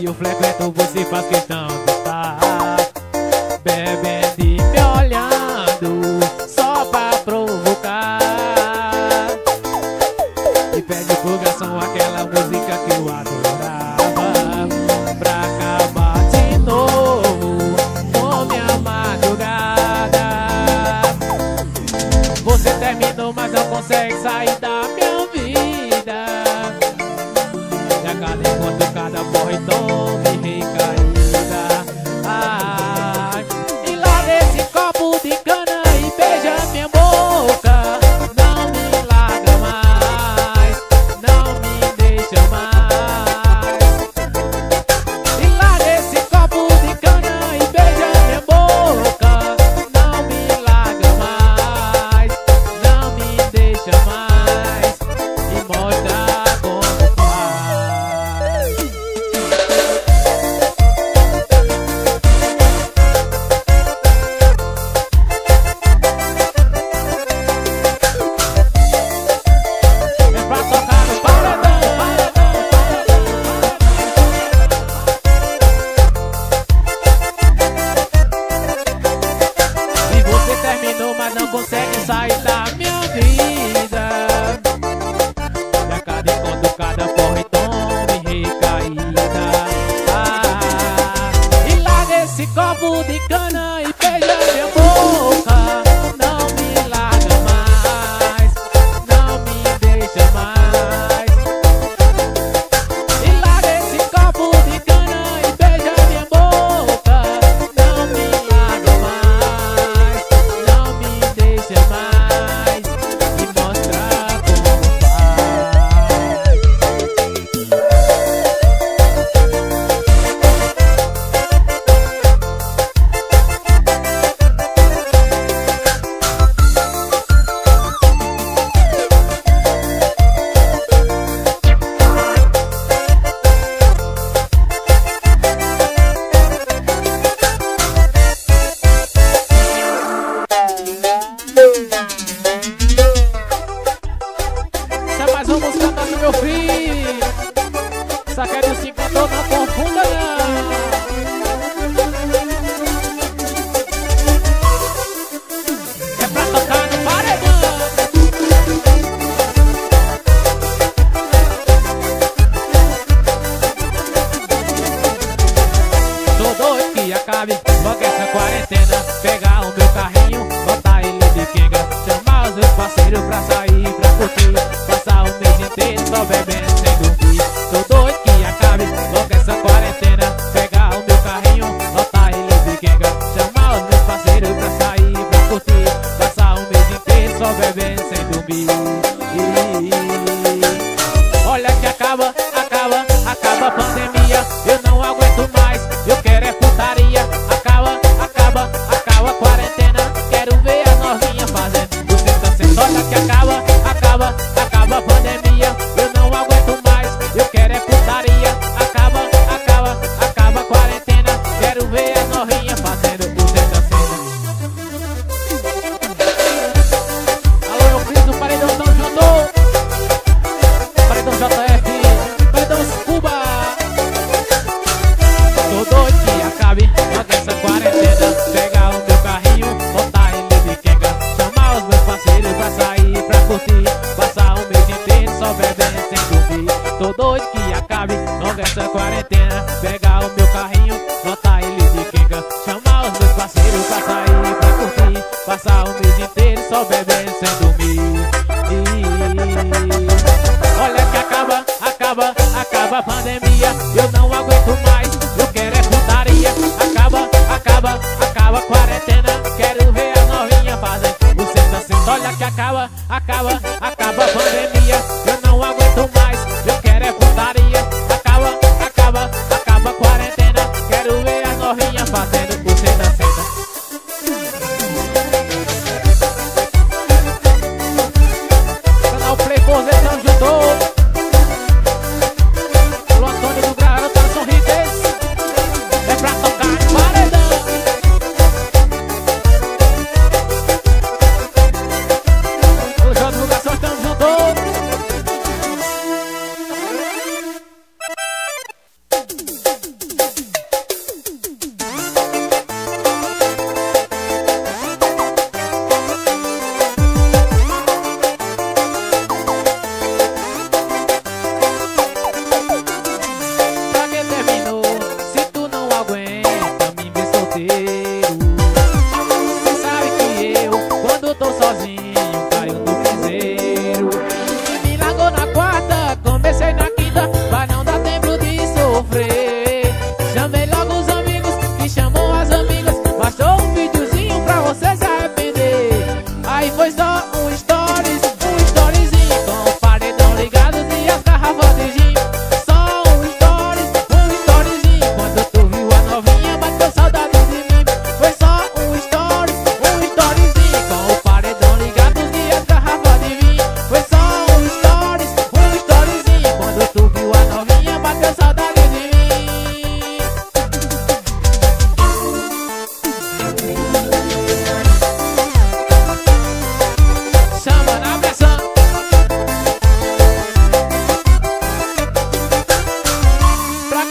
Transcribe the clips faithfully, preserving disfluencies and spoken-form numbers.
eu frequento, você faz questão de estar bebendo e me olhando só pra provocar. E pede pro garçom aquela música que eu adorava, pra acabar de novo com minha madrugada. Você terminou, mas não consegue sair da minha vida. E a cada encontro, cada porra e tome recaída. Ah, e lá nesse copo de cana e beija minha boca. Não me larga mais, não me deixa mais. E lá nesse copo de cana e beija minha boca. Não me larga mais, não me deixa mais. E mostra como faz. É pra tocar no paredão, paredão, paredão. E você terminou, mas não consegue sair da minha vida. E a cada encontro, cada porra e tome recaída. Ah, e lá nesse copo de cana e beija minha boca. Não me larga mais, não me deixa mais. E lá nesse copo de cana e beija minha boca. Não me larga mais, não me deixa mais. E mostra como faz. Essa é mais uma música nossa, meu filho. Essa quer de cinco cantor, não confunda não. É pra tocar no paredão. Tô doido que acabe logo essa quarentena. Pegar o meu carrinho, botar ele de quenga, chamar os meus parceiros pra sair, pra curtir, passar o mês inteiro só bebendo sem dormir. Tô doido que acabe logo essa quarentena. Pegar o meu carrinho, botar ele de quenga, chamar os meus parceiros pra sair, pra curtir, passar o mês inteiro só bebendo sem dormir. Olha que acaba, acaba, acaba a pandemia. Eu não aguento mais, eu quero é putaria. Acaba, acaba, acaba a quarentena. Quero ver as novinhas fazendo o senta senta. Olha que acaba, acaba, acaba a pandemia. Eu não aguento mais, eu quero é putaria. Acaba, acaba, acaba a quarentena. Quero ver as novinhas fazendo o senta senta. Alô, eu fiz o paredão, tão junto. Paredão J F, paredão Cuba. Tô doido que acabe logo essa quarentena. Pegar o meu carrinho, botar ele de quenga, chamar os meus parceiros pra sair, pra curtir, passar o mês inteiro só bebendo sem dormir. Tô doido que acabe logo essa quarentena. Pegar o meu carrinho, botar ele de quenga, chamar os meus parceiros pra sair, pra curtir, passar o mês inteiro só bebendo sem dormir. Olha que acaba, acaba, acaba a pandemia. Eu não aguento mais, eu quero é putaria. Acaba, acaba, acaba a quarentena. Quero ver as novinhas fazendo o senta senta. Olha que acaba, acaba, acaba a pandemia. Eu não aguento mais, eu quero é putaria. Acaba, acaba, acaba a quarentena. Quero ver as novinhas fazendo o senta senta. Canal Playboy, tão junto. Alô, Antônio do Grau, tá sorrindo.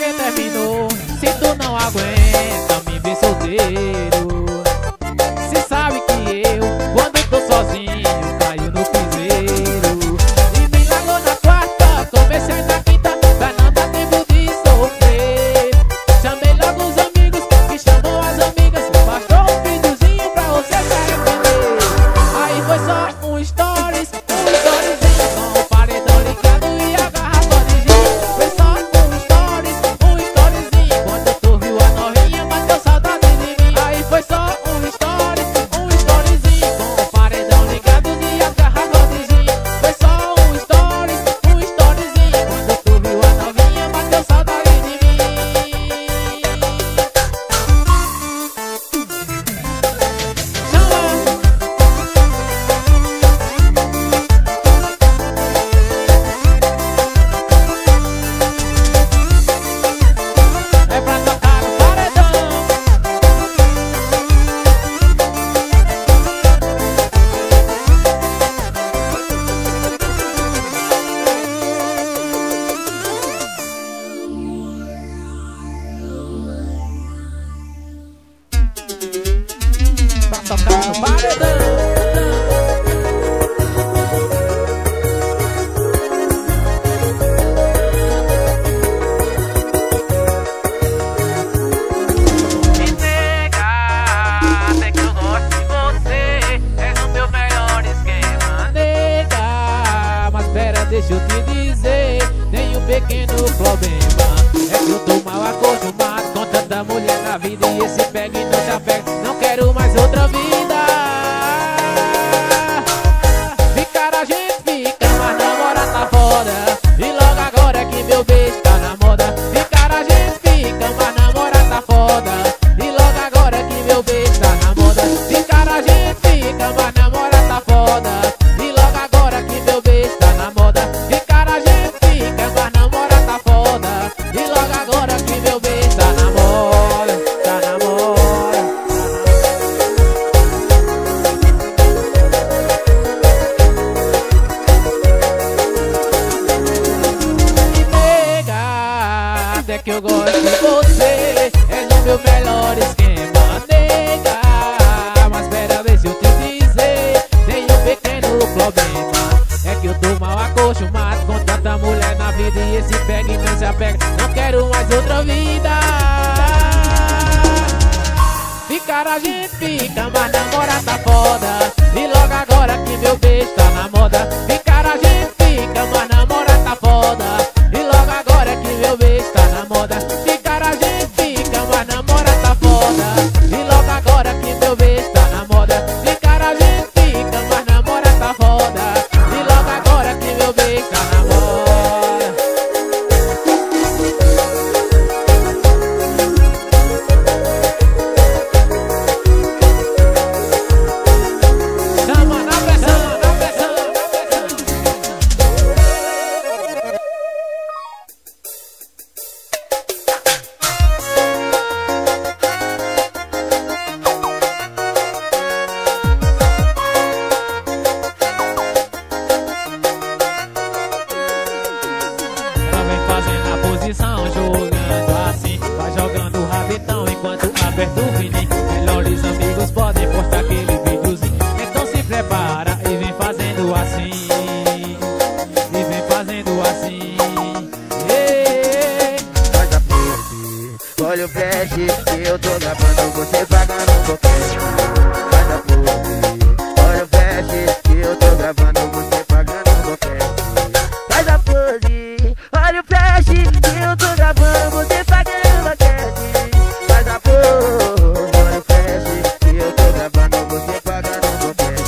que terminou. Se tu não aguenta me ver solteiro, cê sabe que eu, quando tô sozinho, caio no piseiro. E me largou na quarta, comecei na quinta, pra não dar tempo de sofrer. Chamei logo os amigos, que chamou as amigas, bastou um videozinho pra você se arrepender. Aí foi só um stories, um storyzinho com o paredão ligado e a garrafa de gin. Foi só um stories, um storyzinho, quando tu viu a novinha, bateu saudade de mim. Aí foi só um stories, um storyzinho com o paredão ligado e a garrafa de gin. Foi só um stories, um storyzinho, quando tu viu a novinha, bateu saudade de mim. É pra tocar no paredão. Pra tocar no paredão. Me nega, até que eu gosto de você, és o meu melhor esquema. Nega, mas pera, deixa eu te dizer, tem um pequeno problema. É que eu tô mal acostumado com tanta mulher na vida, e esse pega e não se apega, não quero mais outra vida. Ficar a gente fica, mas namorar tá foda, e logo agora é que meu beijo tá na moda. Ficar a gente fica, mas namorar tá foda, e logo agora é que meu beijo tá na moda. Ficar a gente fica, mas namorar tá foda, e logo agora que meu beijo tá na moda. Ficar a gente fica, mas namorar tá foda, e logo agora que meu beijo tá na moda, tá na moda. Me nega, até que eu gosto de você, és o meu melhor esquema. Nega, mas pera, deixa eu te dizer, tem um pequeno problema. É que eu tô mal acostumado com tanta mulher na vida, e esse pega e não se apega, não quero mais outra vida. Ficar a gente fica, mas namorar tá foda, e logo agora que meu beijo tá na moda. Ficar a gente fica, mas namorar tá foda, e logo agora que meu beijo tá na moda. Ficar a gente fica, mas namorar tá foda, e logo agora que meu beijo tá na moda. Ficar a gente fica, mas namorar tá foda, e logo agora que meu beijo tá na moda. Chama na pressão, na pressão, na pressão. Ela vem fazendo a posição, jogando assim, vai jogando o rabetão enquanto aperta o fininho. Melhores amigos podem postar aquele videozinho, então se prepara e vem fazendo assim, e vem fazendo assim. Ei, Faz a pose, olha o flash, que eu tô gravando, você pagando um boquete. Faz a pose, olha o flash, que eu tô gravando, você pagando um boquete. Faz a pose, olha o flash, que eu tô gravando, você pagando um boquete. Faz a pose, olha o flash, que eu tô gravando, você pagando um boquete.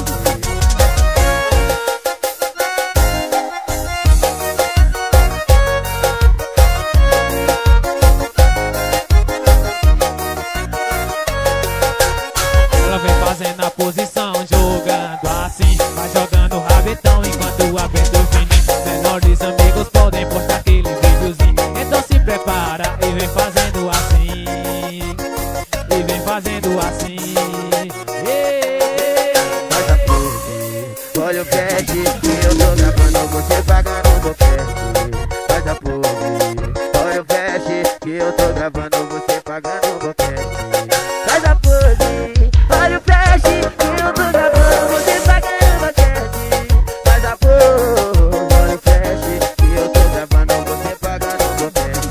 ela vem fazendo a posição, jogando assim, vai jogando o rabetão enquanto aperta o fininho. Menores amigos podem postar aquele videozinho, então se prepara e vem fazendo assim, e vem fazendo assim. Yeah. Faz a pose, olha o flash, que eu tô gravando, você pagando um boquete. Faz a pose, olha o flash, que eu tô gravando você pagando um boquete. Faz a pose, olha o flash que eu tô gravando você pagando um boquete. Faz a pose, olha o flash que eu tô gravando você pagando um boquete.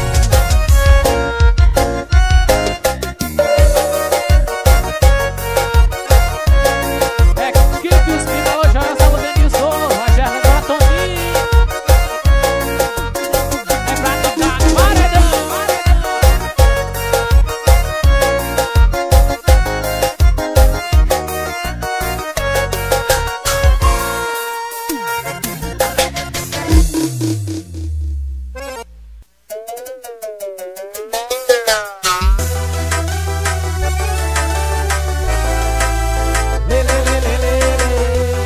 É que os que hoje olha só o Denilson, Rogério Batoninho. É pra tocar no paredão. Lê, lê, lê, lê, lê, lê.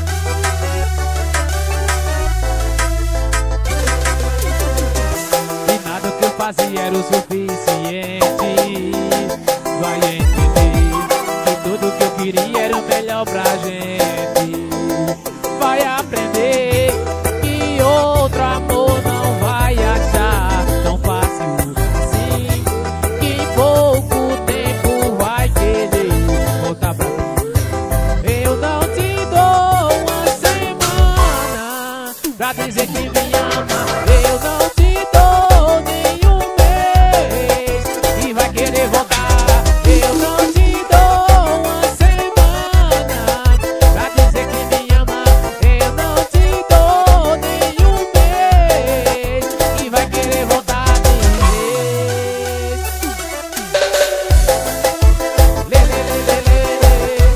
E nada que eu fazia era o suficiente. Vai entender que tudo que eu queria era o melhor pra gente. Vai aprender que outro amor não vai achar tão fácil assim. Que em pouco tempo vai querer voltar pra mim. Eu não te dou uma semana pra dizer que me ama. Eu não te dou nenhum mês e vai querer voltar. Eu não te dou uma semana pra dizer que me ama. Eu não te dou nenhum mês e vai querer voltar de vez. Lê, lê, lê, lê, lê, lê.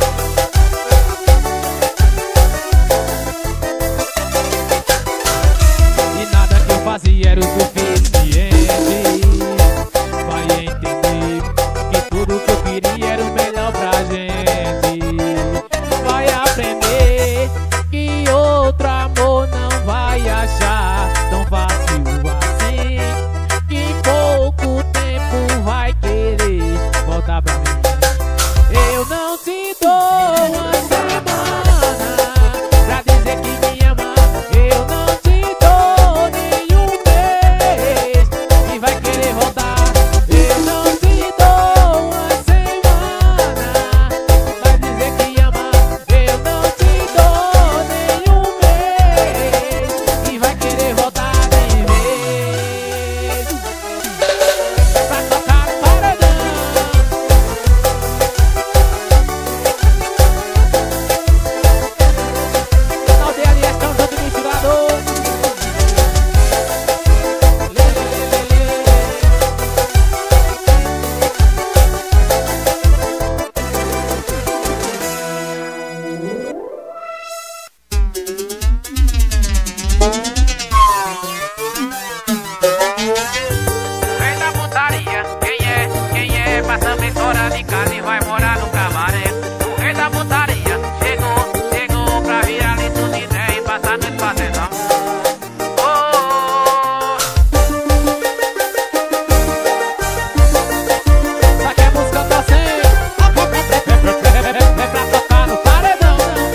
E nada que eu fazia era o suficiente. Vai entender que tudo que eu queria era o melhor pra gente. Vai aprender que outro amor não vai achar tão fácil assim. Que em pouco tempo vai querer voltar pra mim. Eu não te dou uma semana pra dizer que me ama. Eu não te dou nenhum mês e vai querer voltar. Eu não te dou uma semana pra dizer que ama. Eu não te dou nenhum mês e vai querer voltar de vez. Pra tocar no paredão. Canal D L S, estão junto misturador. Lê, lê, lê, lê, lê. Vem da putaria, quem é? Quem é? Passa bem fora de casa e vai morar no cabaré. O rei da putaria chegou, chegou pra virar litro de ideia e passar a noite fazendo amor. Oh, só que a música tá sem. É pra tocar no paredão.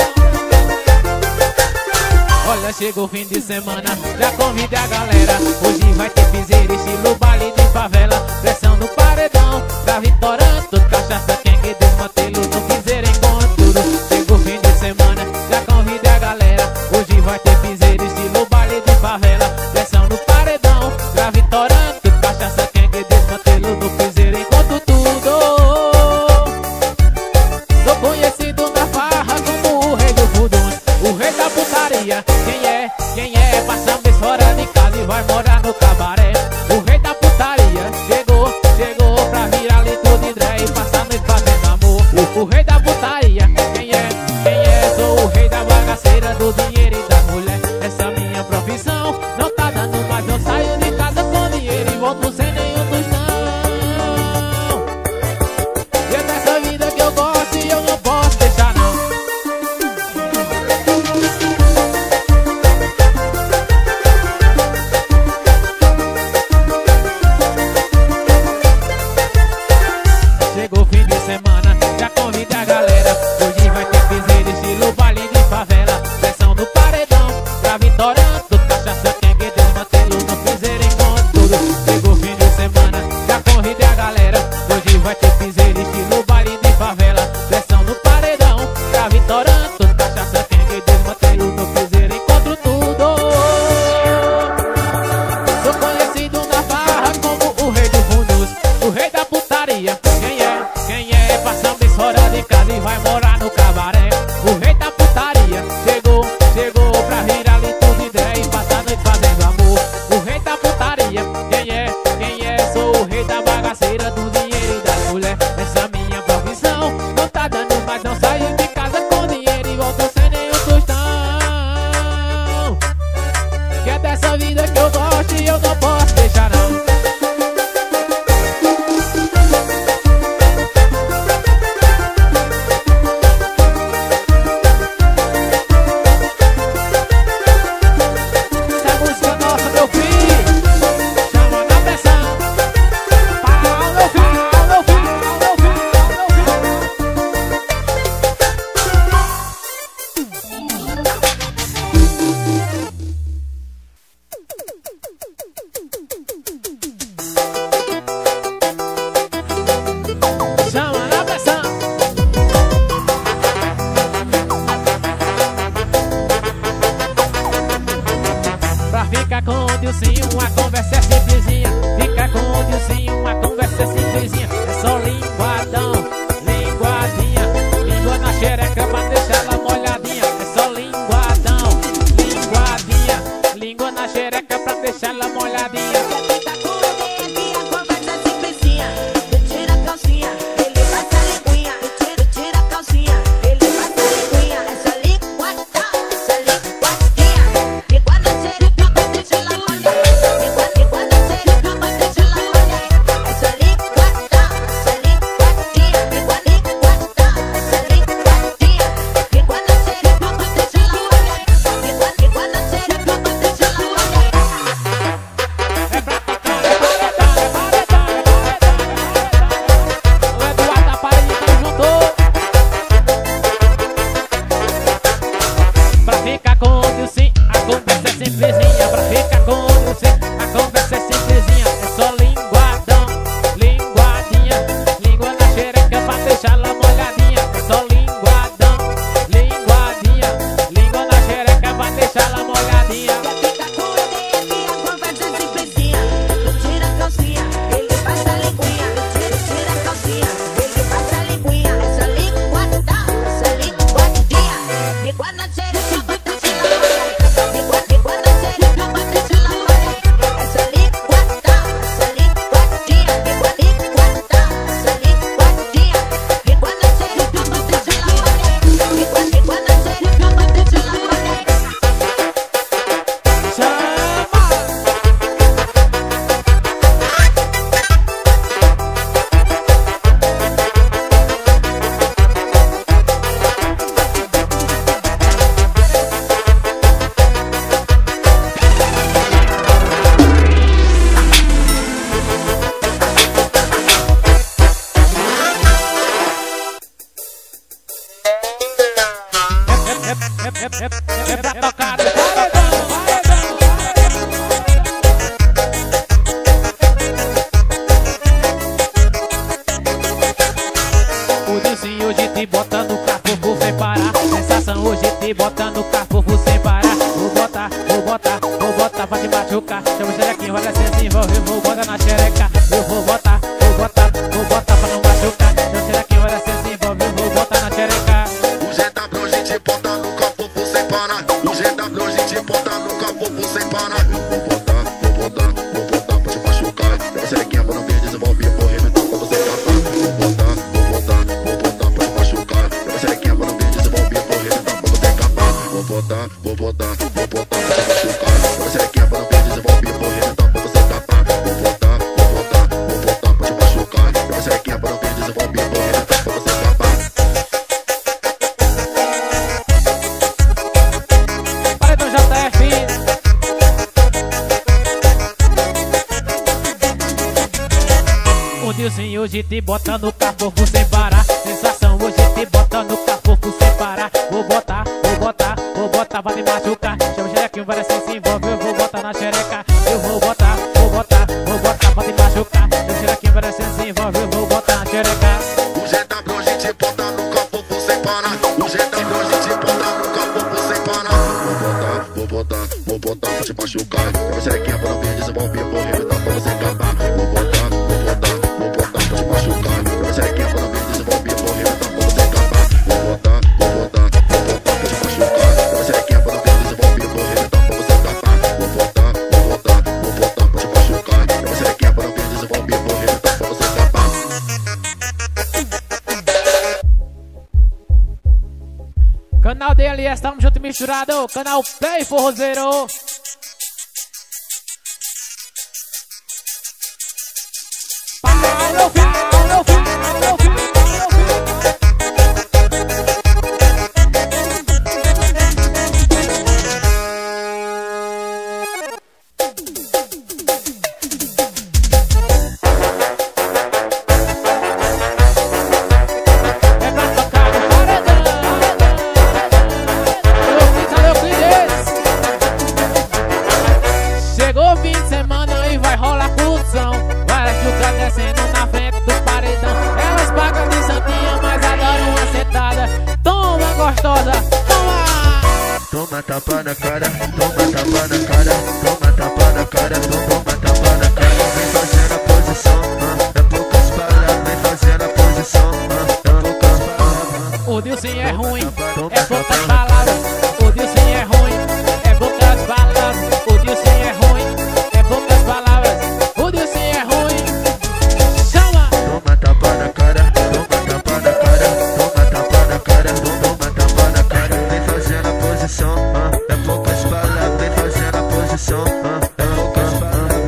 Olha, chegou o fim de semana, já convide a galera. Hoje vai ter piseira, estilo baile de favela. Pressão no paredão, pra vitorando tudo. Cachaça, quem que desmantelo no piseira enquanto tudo. Chegou o fim de semana, já convide a galera. Hoje vai ter piseira, estilo baile de favela. Pressão no paredão, pra vitorando tudo. Cachaça, quem que desmantelo no piseira enquanto tudo. Sou conhecido na farra como o rei do fudum, o rei da putaria. Quem é? Quem é? Passa te botar no carro sem parar. Vou botar, vou botar, vou botar pra te machucar. Chama o xerequinho, vai descer, se envolver, vou botar na xereca. Eu vou botar, vou botar, vou botar pra não machucar. Chama o xerequinho, vai descer, se envolver, vou botar na xereca. O G W a gente bota no capô sem parar. O G W a gente bota no capô sem parar. Eu vou botar, vou botar, vou botar pra te machucar. Chama a xerequinha pra não vir desenvolver, vou arrebentar pra você escapar. Vou botar, vou botar, vou botar pra te machucar. Chama a xerequinha pra não vir desenvolver, vou arrebentar pra você escapar. Vou botar, vou botar, vou botar pra te machucar. Chama a xerequinha pra não vir desenvolver, vou arrebentar pra você escapar. Vou botar, vou botar, vou botar pra te machucar. Chama a xerequinha pra não vir desenvolver, vou arrebentar pra você escapar. Paredão J F. O Nilzinho hoje te bota no carro sem parar. Sensação hoje te bota no carro sem parar. Vou botar, vou botar, vou botar pra me machucar. Chama o xerequinho, vai descer, se envolve, eu vou botar na xereca. Eu vou botar, vou botar, vou botar pra me machucar. Chama o xerequinho, vai descer, se envolve, eu vou botar na xereca. O G W a gente bota no capô sem parar. O G W a gente bota no capô sem parar. Vou botar, vou botar, vou botar pra te machucar. Chama a xerequinha pra não vir desenvolver, vou arrebentar pra você escapar. Vou botar, vou botar, vou botar pra te machucar. Chama a xerequinha pra não vir desenvolver, vou arrebentar pra você escapar. Vou botar, vou botar, vou botar pra te machucar. Chama a xerequinha pra não vir desenvolver, vou arrebentar pra você escapar. Vou botar, vou botar, vou botar pra te machucar. Chama a xerequinha pra não vir desenvolver, vou arrebentar pra você escapar. Canal D L S, tamo junto e misturado. Canal Play Forrozeiro. Pau, meu filho, pau, meu filho, pau, meu filho, pau, meu filho. É pra tocar no paredão. Chegou o fim de semana e vai rolar curtição. Várias chucas descendo na frente do paredão. Elas pagam de santinha, mas adoram uma sentada. Toma, gostosa, toma! Toma tapa na cara, toma tapa na cara, toma tapa na cara, toma tapa na cara. Vem fazendo a posição, ah, é poucas palavras. Vem fazendo a posição, ah, é poucas palavras. O Dilcinho é ruim, é poucas palavras. O Dilcinho é ruim, é poucas palavras. O Dilcinho é ruim, é poucas palavras. O Dilcinho é ruim, chama! Toma tapa na cara, toma tapa na cara, toma tapa na cara, toma tapa na cara. Vem fazendo a posição, ah, é poucas palavras. Vem fazendo a posição, ah, é poucas palavras.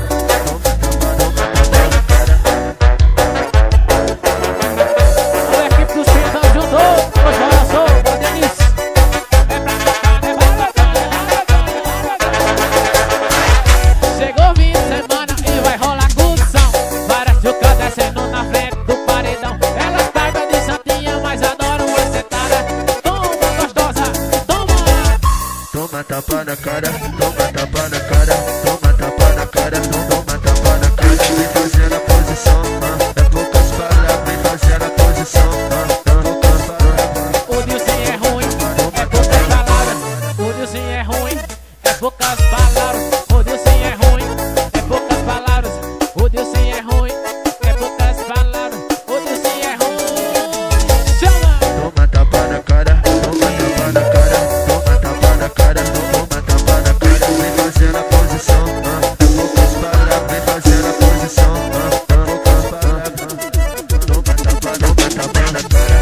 A equipe dos Pintão juntou, hoje eu sou o Denis. É pra tocar, é pra tocar, é pra tocar, é pra tocar. Chegou o fim de semana e vai rolar curtição. Várias chucas descendo na frente do paredão. Elas pagam de santinha, mas adoram uma sentada. Toma, gostosa, toma! Toma tapa na cara, toma tapa na cara, toma tapa na cara, toma tapa na cara. Vem fazendo a posição, ah, é poucas palavras. Vem fazendo a posição, ah, é poucas palavras. O Dilcinho é ruim, é poucas palavras. O Dilcinho é ruim, é poucas palavras. O Dilcinho é ruim, é poucas palavras. O Dilcinho é ruim, é poucas palavras. O Dilcinho é ruim, chama! Toma tapa na cara, toma tapa na cara, toma tapa na cara, toma tapa na cara. Vem fazendo a posição, ah, é poucas palavras. Vem fazendo a posição, ah, é poucas palavras. Toma tapa, toma tapa na cara.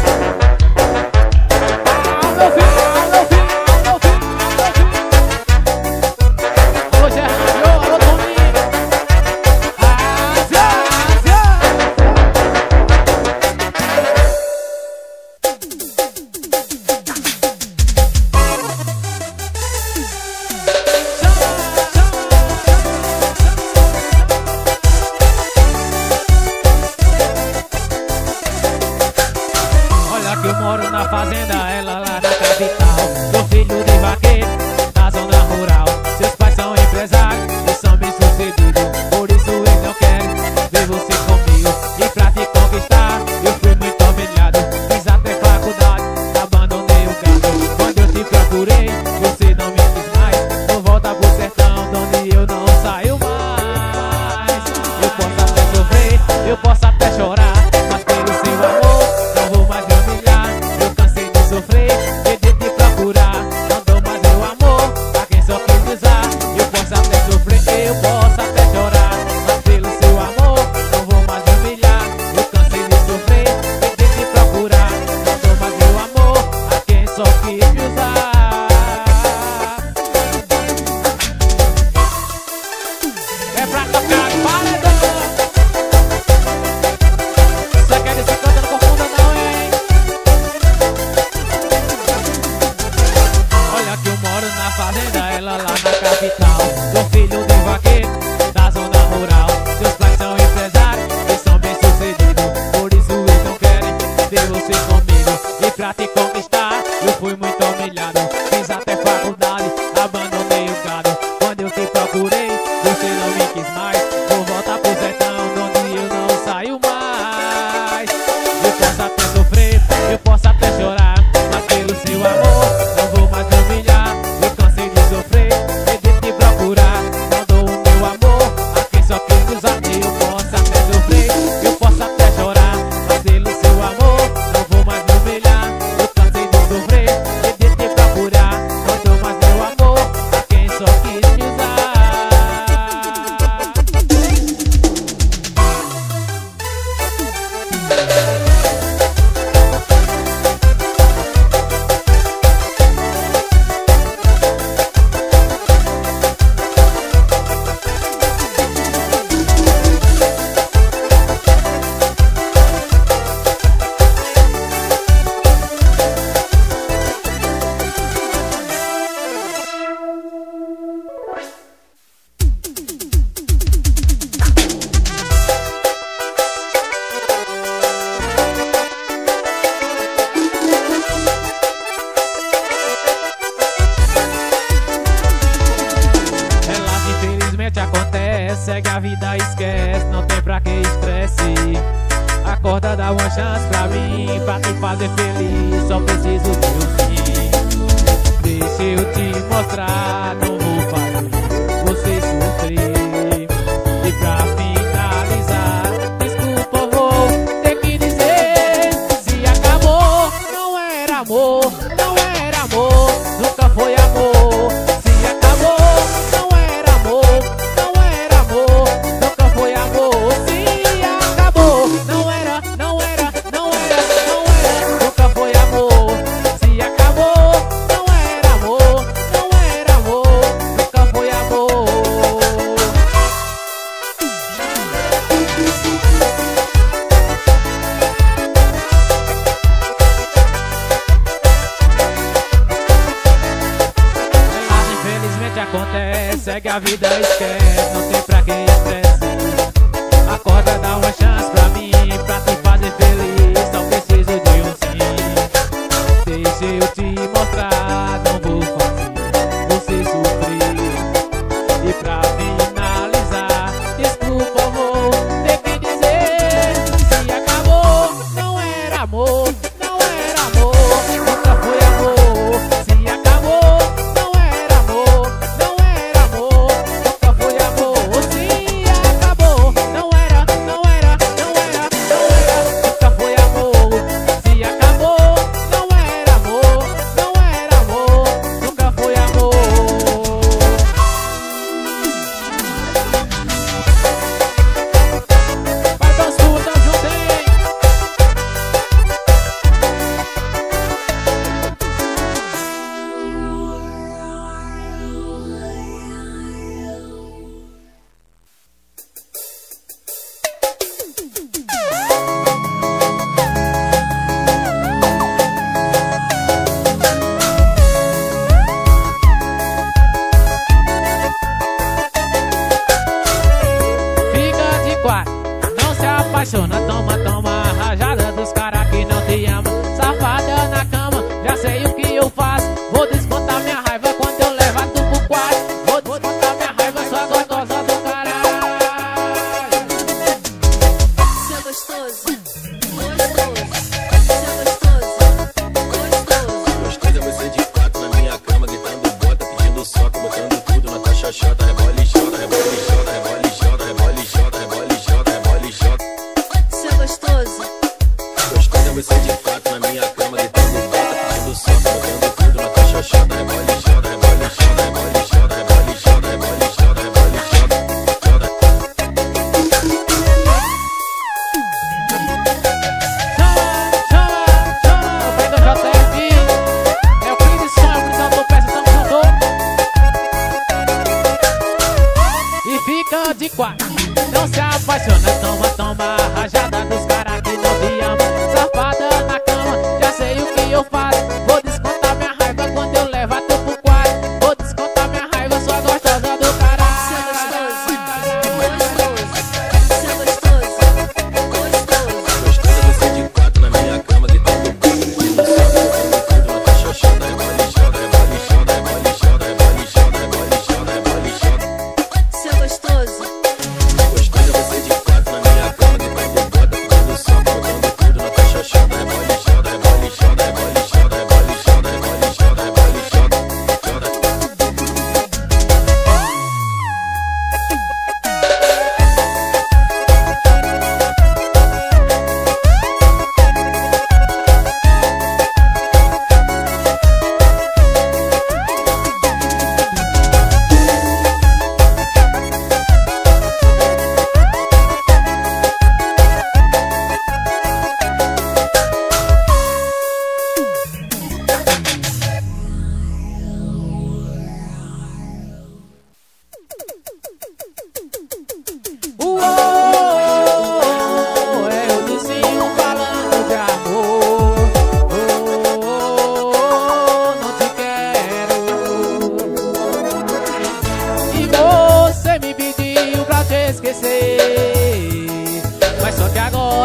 Ah, meu filho, ah, meu filho, ah, meu filho, ah, meu filho. Hoje é Rádio, alô, Toninho. Ásia, Ásia. Olha que eu moro na fazenda, ela lá na capital. Sou filho de vaqueiro, da zona rural. Seus pais são empresários e são bem-sucedidos. Por isso eles não querem ver você comigo. E pra te conquistar, eu fui muito humilhado. Fiz até faculdade, abandonei o gado. Quando eu te Segue a vida, esquece, não tem pra que estresse. Acorda, dá uma chance pra mim, pra te fazer feliz, só preciso de um fim. Deixa eu te mostrar, não vou fazer você sofrer. E pra finalizar, desculpa, vou ter que dizer: se acabou, não era amor, não era amor, nunca foi amor. Se acabou, não era amor, não era amor, nunca foi amor. Se acabou, não era, não era, não era, não era, nunca foi amor. Se acabou, não era amor, não era amor, nunca foi amor. Mas infelizmente acontece, segue a vida, esquece, não tem pra quem estresse. Acorda, dá uma chance pra mim, pra te fazer feliz, só preciso de um sim. Deixa eu te mostrar, não vou fazer você sofrer. E pra finalizar, desculpa, vou ter que dizer: se acabou, não era amor, não era amor, nunca foi amor. Se acabou, não era amor, não era amor, nunca foi amor. Se acabou, não era, não era, não era, não era, nunca foi amor. Se acabou, não era amor, não era amor, nunca foi amor. Vai pra sua, tamo junto, hein? Fica de quatro, não se apaixona, toma, toma a rajada dos caras que não te amam. Safada na cama, já sei o que eu faço. Vou descontar minha raiva quando eu levar tu pro quarto. Vou descontar minha raiva, sua gostosa do caralho. Seu gostoso, gostoso, seu gostoso, gostoso. Duas coisas você de quatro na minha cama, gritando bota, pedindo soca, botando tudo na tua xoxota. Rebole, xota, rebole, xota, rebole, xota, rebole, xota, rebole, xota, rebole, xota. Seu gostoso, Duas coisas você de quatro na minha cama, gritando bota, pedindo soca, botando tudo na tua xoxota. Rebole, xota, rebole, xota, rebole, xota, rebole, xota, rebole, xota, rebole, xota, xota. Chama, chama, chama, o P D J F é o Cris de Som, é o Cris Autopeça, tamo junto. E fica de quatro, não se apaixona, toma, toma a rajada dos caras que não te amam. Safada na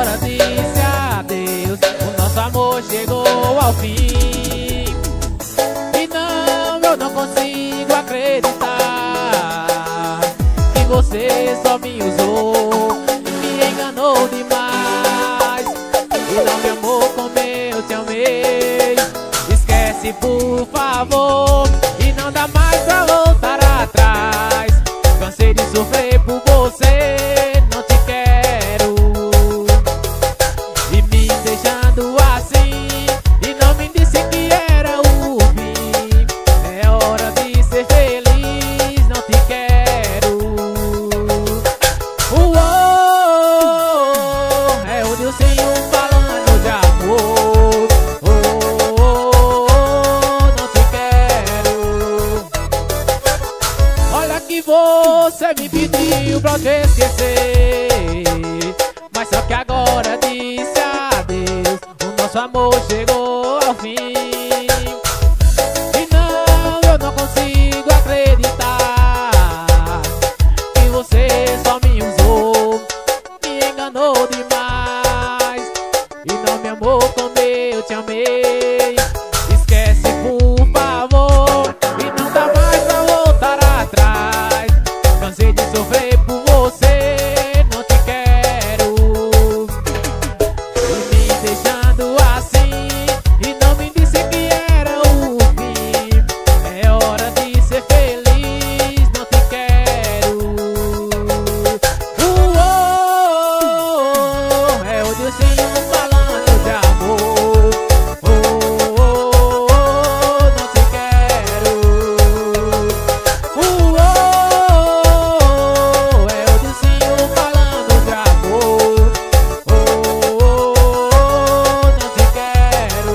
agora disse adeus, o nosso amor chegou ao fim. E não, eu não consigo acreditar que você só me usou, me enganou demais e não me amou como eu te amei. Esquece, por favor, e não dá mais pra voltar atrás. Cansei de sofrer por você, não te quero. E me deixando assim, e não me disse que era o fim. É hora de ser feliz, não te quero. Uou, é o Dilcinho falando de amor. Oh, oh, oh, não te quero. Olha que você me pediu pra te esquecer, mas só que agora disse adeus, o nosso amor chegou ao fim. E não, eu não consigo acreditar que você só me usou, me enganou demais e não me amou como eu te amei. Esquece, por favor, e não dá mais pra voltar atrás. Cansei de sofrer por você, não te quero. E me deixando assim, e não me disse que era o fim. É hora de ser feliz, não te quero. Uou, é o Dilcinho falando de amor. Oh, oh, oh, não te quero. Uou, é o Dilcinho falando de amor. Oh, oh, oh, não te quero.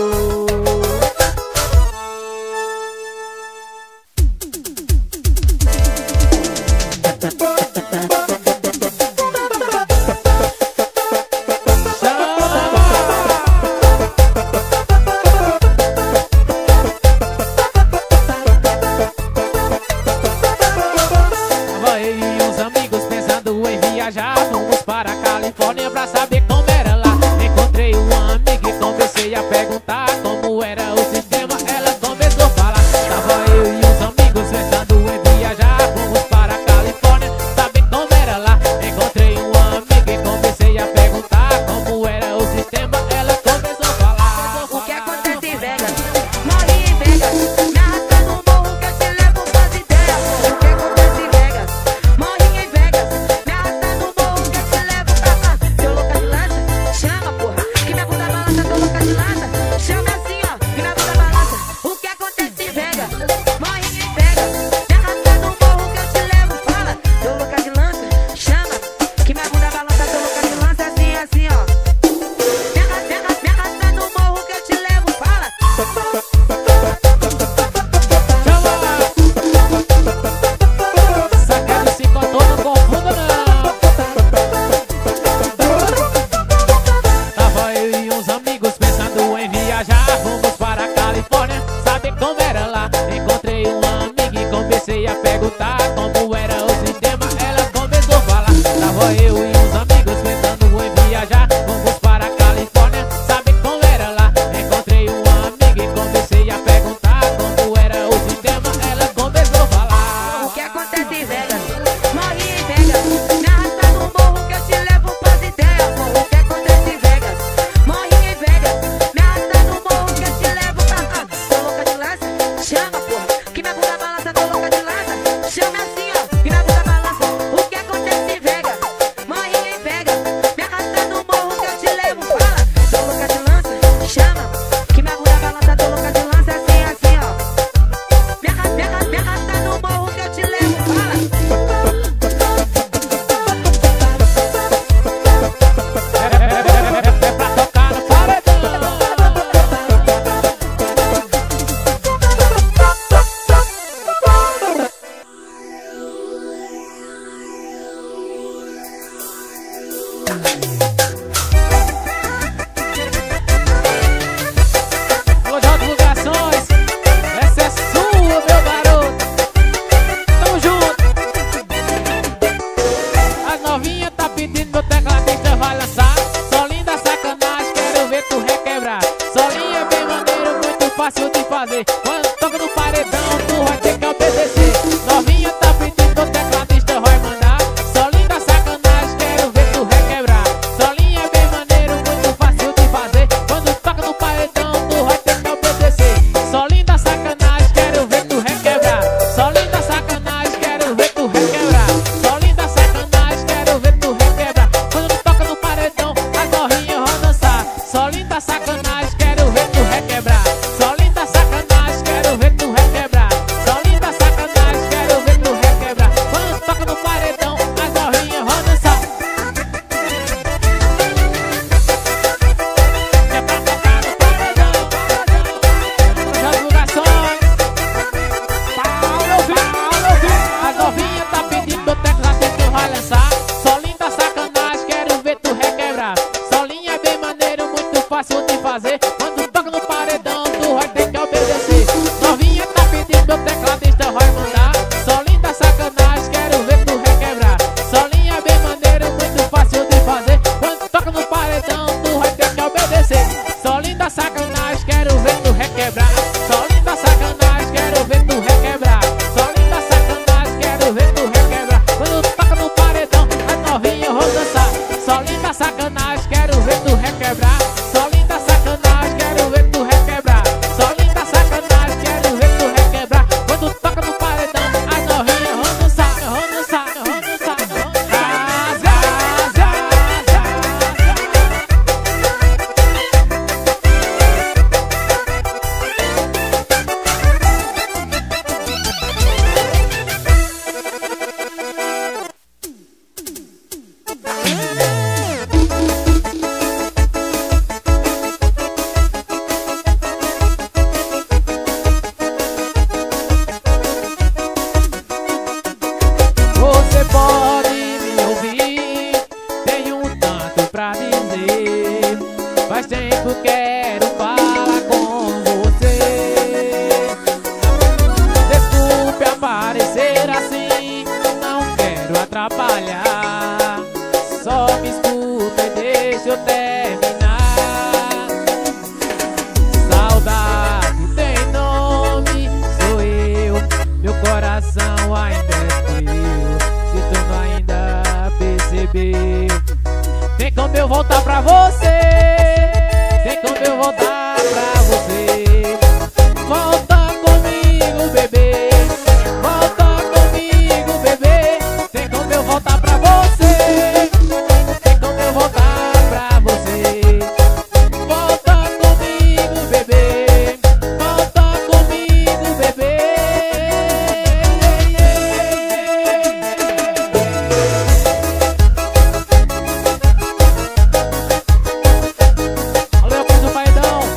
Tava eu e uns amigos pensando em viajar. Fomos para a Califórnia pra saber como era lá. Encontrei uma amiga e comecei a perguntar como era o sistema. Ela começou a falar. Tava eu e uns amigos pensando em viajar. Fomos para a Califórnia, saber como era lá. Encontrei uma amiga e comecei a perguntar como era o sistema. Ela começou a falar. O que acontece em Vegas? Morri em Vegas. Me arrasta no morro que eu te levo pras ideias. O que acontece em Vegas? Morri em Vegas. Me arrasta no morro que eu te levo pra cá. Seu louca de lança, chama, porra. Que minha bunda balança, tô louca de lança. Chama assim, ó, que minha bunda balança. O que acontece em Vegas? Morri em Vegas. Me arrasta no morro que eu te levo, fala. Tô louca de lança, chama. Que minha bunda balança, tô louca de lança, assim, assim, ó. Me arrasta, me arrasta, me arrasta no morro que eu te levo, fala. Sacado se contou, não confunda não. Tava eu e uns amigos pensando em viajar. Fomos para a Califórnia, saber como era lá. Encontrei uma amiga e comecei a perguntar como era o sistema. Ela começou a falar. Tava eu e uns amigos pensando em viajar. Fomos para a Califórnia, saber como era lá. Encontrei uma amiga e comecei a perguntar como era o sistema. Ela começou a falar. O que acontece em Vegas? Morri em Vegas. Me arrasta no morro que eu te levo pras ideias. O que acontece em Vegas? Morri em Vegas. Me arrasta no morro que eu te levo pra cá. Tô louca de lança? Chama, porra. Que minha bunda balança, tô louca de lança. Chama assim, ó. Que minha bunda balança. O que acontece em Vegas? Morri em Vegas. Me arrasta no morro que eu te levo, fala. Tô louca de lança? Chama. Que minha bunda balança, tô louca de lança, assim, assim, ó. Me arrasta, me arrasta, me arrasta no morro que eu te levo, fala. É pra tocar no paredão. Alô, J Divulgações, essa é sua, meu garoto. Tamo junto. A novinha tá pedindo, meu tecladista vai lançar. fazer. Quando toca no paredão, tu vai ter que obedecer. Novinha tá pedindo, o tecladista vai mandar. Solinho da sacanagem, quero ver tu requebrar. Solinho é bem maneiro, muito fácil de fazer. Quando toca no paredão, tu vai ter que obedecer. Solinho da sacanagem, quero ver tu requebrar. Solinho da sacanagem, quero ver tu requebrar. Solinho da sacanagem, quero ver tu requebrar. Quando toca no paredão, as novinhas vão dançar. Solinho da sacanagem, quero ver tu requebrar. Solinho da sacanagem, quero ver tu requebrar. Solinho da sacanagem, quero ver tu requebrar. Quando toca no paredão, as novinhas vão dançar. É pra tocar no paredão, as divulgações. Paulo Filho, as novinhas tá pedindo o tecladista vai lançar. Solinho da sacanagem, quero ver tu requebrar. Solinho é bem maneiro, muito fácil de fazer. Quando toca no paredão, tu vai ter que obedecer. Novinha tá pedindo, o tecladista vai mandar. Solinho da sacanagem, quero ver tu requebrar. Solinho é bem maneiro, muito fácil de fazer. Quando toca no paredão, tu vai ter que obedecer. Solinho da sacanagem, quero ver tu requebrar. Solinho da sacanagem, quero ver tu requebrar. Solinho da sacanagem, quero ver tu requebrar. Quando toca no paredão, as novinhas vão dançar. Solinho da sacanagem, quero ver tu requebrar. Solinho da sacanagem, quero ver tu requebrar. Solinho da sacanagem, quero ver tu requebrar. Quando toca no paredão, as novinhas vão dançar, vão dançar, vão dançar, vão dançar. Zá, zá, zá, Você pode me ouvir, tenho um tanto pra dizer. Faz tempo quero falar com você. Desculpe aparecer assim, não quero atrapalhar. Só me escuta e deixa eu terminar. Saudade tem nome, sou eu. Meu coração ainda é teu, se tu não ainda percebeu. Tem como eu voltar pra você, tem como eu voltar pra você. Volta comigo, bebê, volta comigo, bebê. Tem como eu voltar pra você, tem como eu voltar pra você. Volta comigo, bebê, volta comigo, bebê. Valeu, Cruz do Paredão.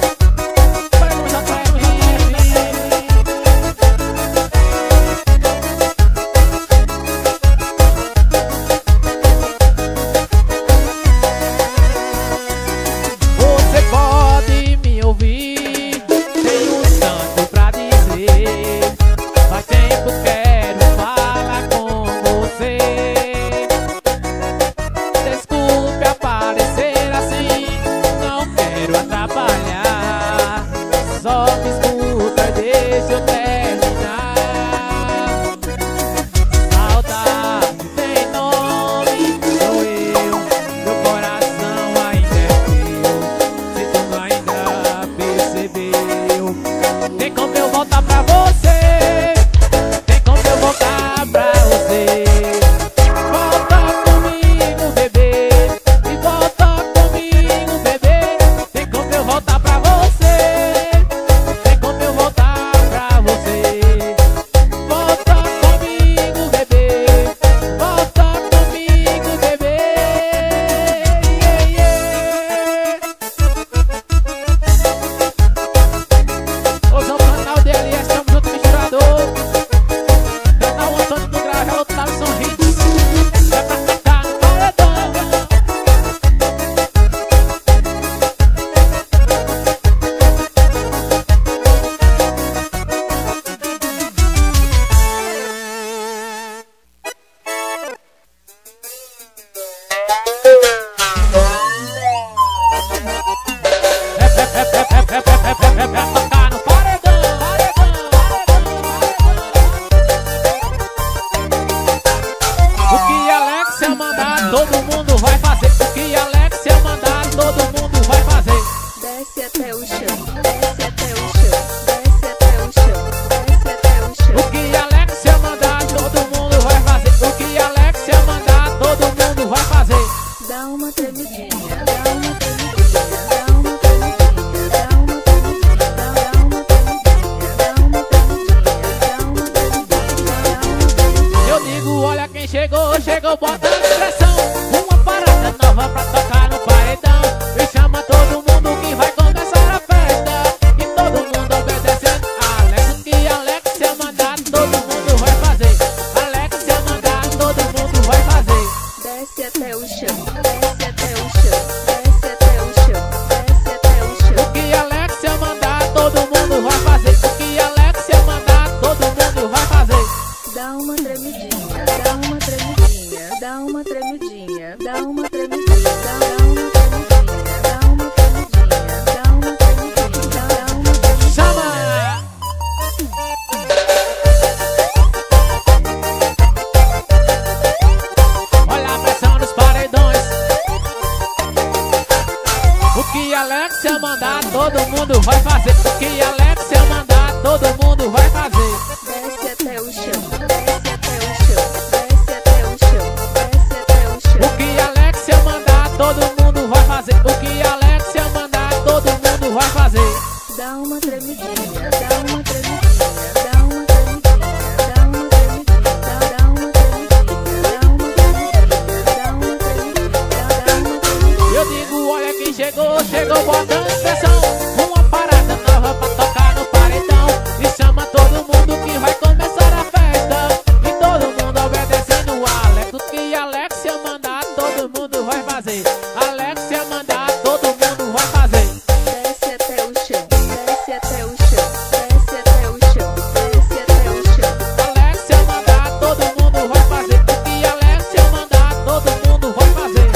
O que Alexia mandar, todo mundo vai fazer. O que Alexia mandar, todo mundo vai fazer. Desce até o chão, desce até o chão, desce até o chão, desce até o chão. O que Alexia mandar, todo mundo vai fazer. O que Alexia mandar, todo mundo vai fazer. Dá uma tremidinha, dá uma tremidinha, dá uma tremidinha, dá uma tremidinha, dá uma tremidinha, dá uma tremidinha, dá uma tremidinha, dá uma tremidinha. Eu digo, olha quem chegou, chegou botando pressão. Uma parada nova pra tocar no paredão. E chama todo mundo que vai começar a festa. E todo mundo obedecendo o Alex. O que Alexia mandar, todo mundo vai fazer. Alexia mandar, todo mundo vai fazer. Desce até o chão, desce até o chão, desce até o chão, desce até o chão. Alexia mandar, todo mundo vai fazer. O que Alexia mandar, todo mundo vai fazer.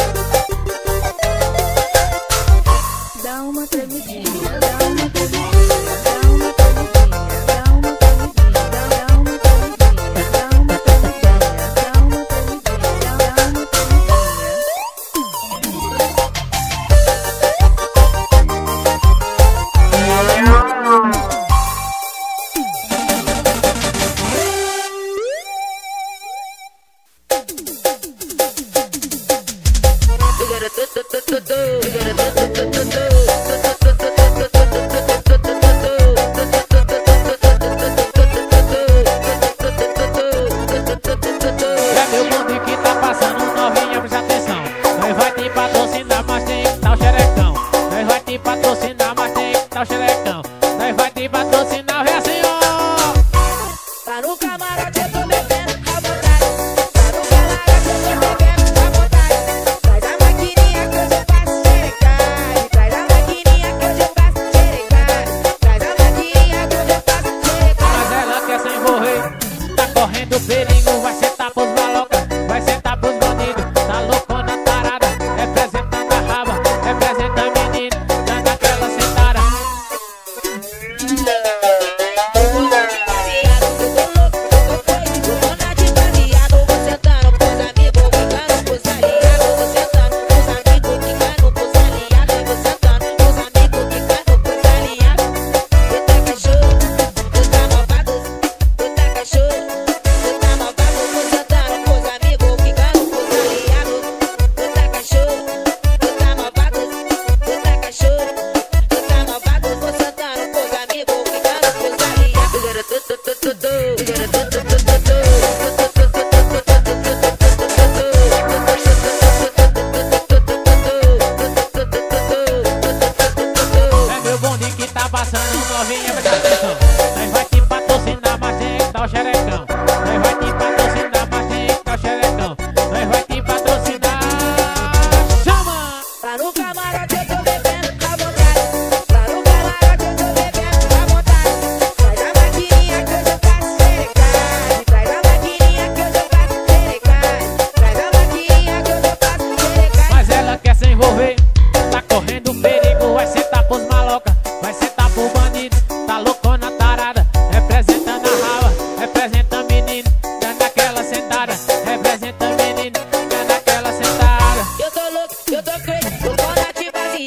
Dá uma tremidinha, dá uma tremidinha, dá uma tremidinha, dá uma tremidinha, dá uma tremidinha, dá uma tremidinha, dá uma tremidinha, dá uma tremidinha. É meu bonde que tá passando, novinha, presta atenção. Nós vai te patrocinar, mas tem que dar o xerecão. Nós vai te patrocinar, mas tem que dar o xerecão. Nós vai te patrocinar, vem assim, ó. Tá no camarote, eu tô bebendo à vontade. Tá no camarote, eu tô bebendo à vontade. Traz a maquininha que hoje eu faço xerecade. Traz a maquininha que hoje eu faço xerecade. Traz a maquininha que hoje eu faço xerecade. Mas ela quer se envolver, tá correndo perigo. Vai sentar pros maloca, vai sentar pros bandidos. Tá loucona, tarada, representando a raba. Representa a menina, dando aquela sentada. É meu bonde que tá passando, novinha, presta atenção. Nós vai te patrocinar, mas tem que dar o xerecão. Nós vai te patrocinar, mas tem que dar o xerecão. Nós vai te patrocinar. Chama! Tá no camarote, eu tô bebendo à vontade. Tá no camarote, eu tô bebendo à vontade. Traz a maquininha que hoje eu faço xerecade. Traz a maquininha que hoje eu faço xerecade. Traz a maquininha que hoje eu faço xerecade. Mas ela quer se envolver, tá correndo perigo. Vai sentar pros maloca, vai sentar pro bandido. Tá loucona, tarada, representando a raba. Representa a menina, dando aquela sentada. Representa a menina, dando aquela sentada. Eu tô louco, eu tô crazy, tô com nativa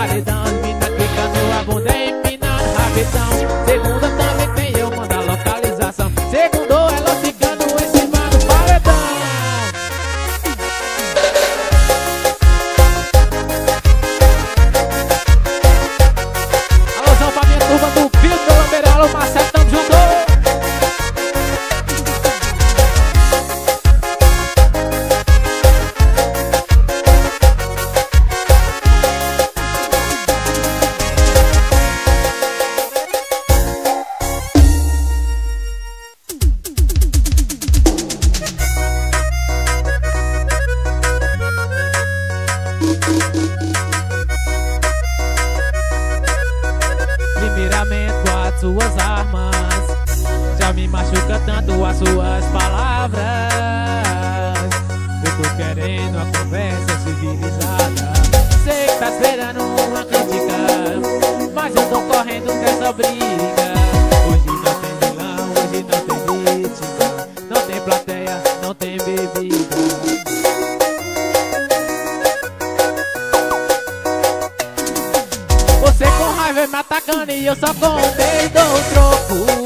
paredão. As mina quicando a bunda empinando rapidão. Segunda também tem eu, manda localização. Segundo ela ficando em cima do paredão. Alôzão pra minha turma do Pio do Lambeira, alô Marcelo, tamo junto. Primeiramente com as suas armas, já me machuca tanto as suas palavras. Eu tô querendo uma conversa civilizada. Sei que tá esperando uma crítica, mas eu tô correndo dessa briga. Hoje não tem vilão, hoje não tem vítima, não tem plateia, não tem bebida. Você com raiva me atacando e eu só com um beijo dou um troco.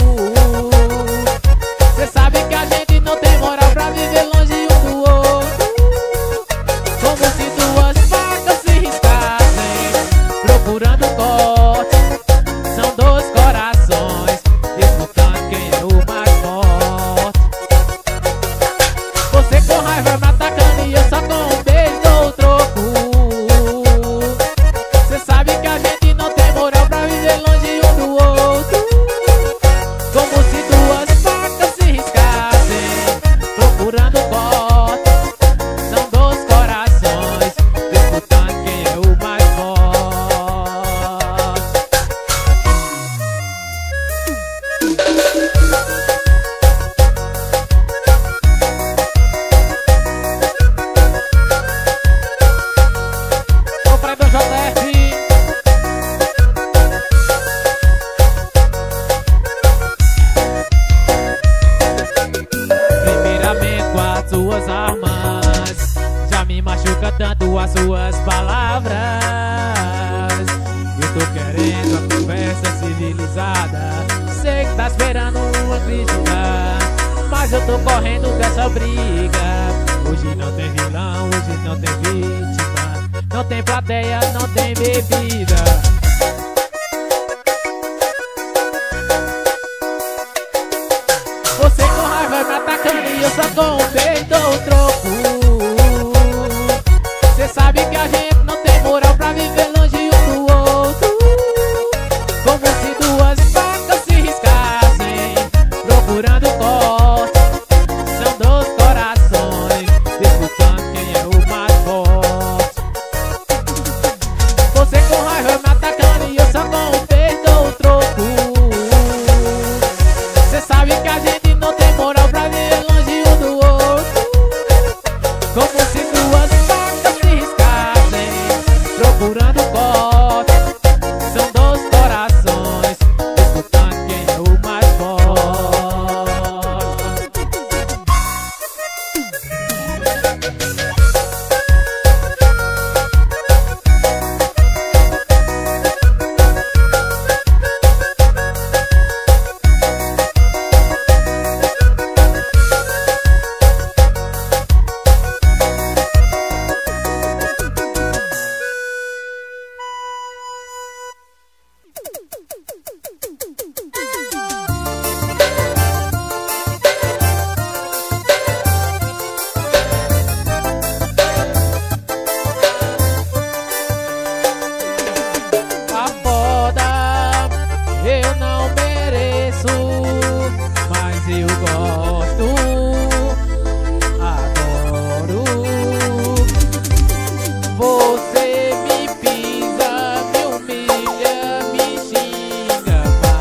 Cê sabe que a gente não tem moral pra viver longe um do outro. Como se duas facas se riscassem, procurando corte. São dois corações disputando quem é o mais forte. Você com raiva me atacando e eu só com um beijo dou um troco. Cê sabe que a gente não tem moral pra viver longe um do outro. Como se duas facas se riscassem, procurando corte. São dois corações disputando quem é o mais forte. Ô Fred J F, primeiramente com as suas armas, já me machuca tanto as suas palavras. Eu tô querendo a conversa civilizada. Sei que tá esperando uma crítica, mas eu tô correndo dessa briga. Hoje não tem vilão, hoje não tem vítima, não tem plateia, não tem bebida. Você com raiva me atacando e eu só com um beijo dou um troco. Cê sabe que a gente não tem moral pra viver longe um do outro. Como se duas facas se riscassem, procurando corte. São dois corações disputando quem é o mais forte. Você com raiva me atacando e eu só com um beijo dou um troco. Cê sabe que a gente não tem moral pra viver longe um do outro. Como se duas facas se riscassem, procurando corte. São dois corações disputando quem é o mais forte. A foda eu não mereço, mas eu gosto, adoro. Você me pisa, me humilha, me xinga,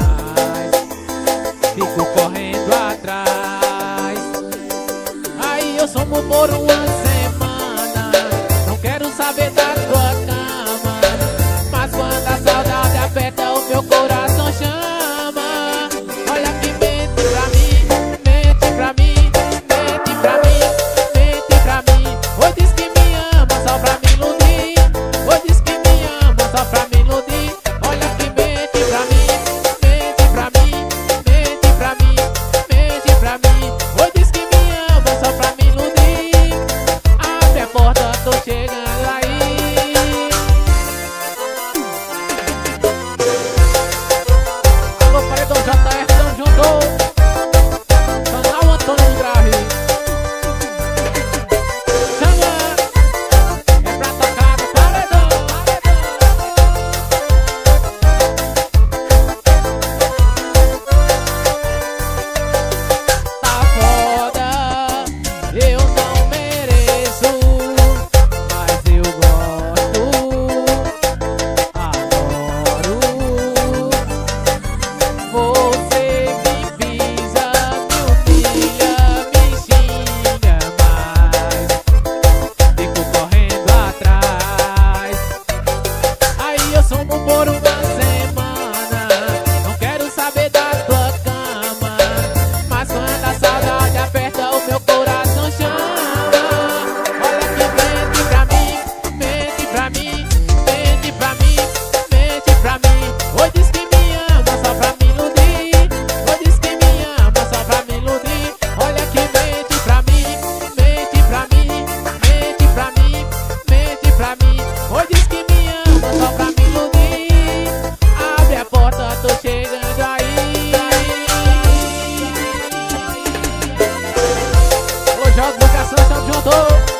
mas fico correndo atrás. Aí eu somo por uma semana, não quero saber da tua cama, mas quando a saudade aperta o meu coração chama. Olha que mente pra mim, mente pra mim, mente pra mim, mente pra mim. Oi, diz que me ama só pra me iludir, oi, diz que me ama só pra me coração, estamos juntos.